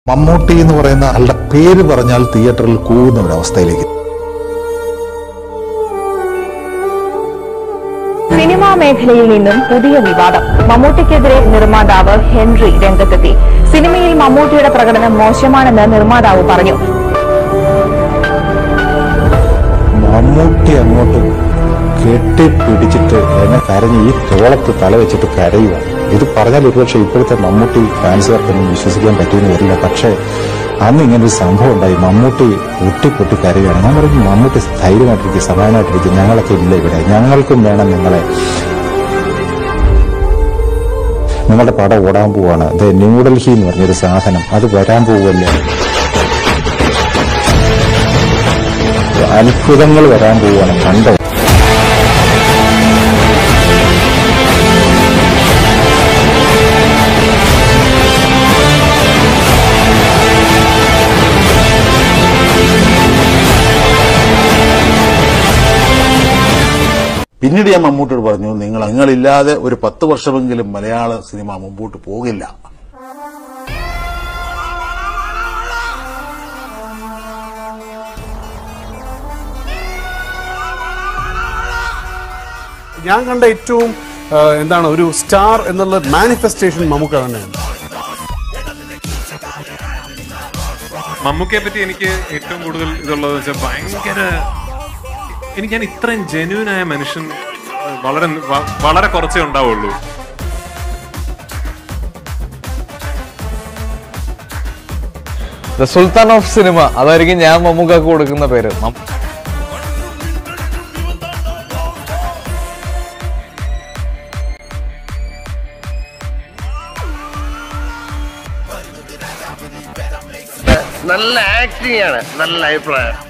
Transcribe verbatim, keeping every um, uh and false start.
മമ്മൂട്ടി എന്ന് പറയുന്ന ആളുടെ പേര് പറഞ്ഞാൽ തിയേറ്ററിൽ കൂവുന്ന ഒരു അവസ്ഥയിലേക്ക്. സിനിമാ മേഖലയിൽ നിന്നും പുതിയ വിവാദം. മമ്മൂട്ടിക്കെതിരെ നിർമ്മാതാവ് ഹെൻറി രംഗത്തെത്തി. സിനിമയിൽ മമ്മൂട്ടിയുടെ പ്രകടനം മോശമാണെന്ന് നിർമ്മാതാവ് പറഞ്ഞു. മമ്മൂട്ടി അങ്ങോട്ട് കെട്ടിപ്പിടിച്ചിട്ട് എന്നെ കരഞ്ഞ് ഈ തോളത്ത് തല വെച്ചിട്ട് കരയുക. ഇത് പറഞ്ഞാൽ ഒരുപക്ഷെ ഇപ്പോഴത്തെ മമ്മൂട്ടി ഫാൻസുകാർക്കൊന്നും വിശ്വസിക്കാൻ പറ്റിയെന്ന് വരില്ല. പക്ഷേ അന്ന് ഇങ്ങനൊരു സംഭവം ഉണ്ടായി. മമ്മൂട്ടി ഒട്ടിപ്പൊട്ടി കരയുകയാണ്. ഞാൻ പറഞ്ഞു, മമ്മൂട്ടി ധൈര്യമായിട്ടിരിക്കും, സമാധാനമായിട്ടിരിക്കും, ഞങ്ങളൊക്കെ ഇല്ല ഇവിടെ, ഞങ്ങൾക്കും വേണം നിങ്ങളെ. നിങ്ങളുടെ പടം ഓടാൻ പോവാണ്. ഇത് ന്യൂഡൽഹി എന്ന് പറഞ്ഞൊരു സാധനം, അത് വരാൻ പോവല്ലേ, അത്ഭുതങ്ങൾ വരാൻ പോവാണ്, കണ്ടോ. പിന്നീട് ഞാൻ മമ്മൂട്ടിയോട് പറഞ്ഞു, നിങ്ങൾ നിങ്ങളില്ലാതെ ഒരു പത്ത് വർഷമെങ്കിലും മലയാള സിനിമ മുമ്പോട്ട് പോകില്ല. ഞാൻ കണ്ട ഏറ്റവും എന്താണ് ഒരു സ്റ്റാർ എന്നുള്ള മാനിഫെസ്റ്റേഷൻ മമ്മൂക്ക തന്നെയാണ്. മമ്മൂക്കയെ പറ്റി എനിക്ക് ഏറ്റവും കൂടുതൽ ഇതുള്ളത് വെച്ചാൽ ഭയങ്കര എനിക്ക് ഞാൻ ഇത്രയും ജെന്യൂനായ മനുഷ്യൻ വളരെ വളരെ കുറച്ചേ ഉണ്ടാവുള്ളൂ. ദ സുൽത്താൻ ഓഫ് സിനിമ, അതായിരിക്കും ഞാൻ മമ്മൂക്കാക്ക് കൊടുക്കുന്ന പേര്. നല്ല ആക്ടിംഗ് ആണ്, നല്ല അഭിപ്രായം.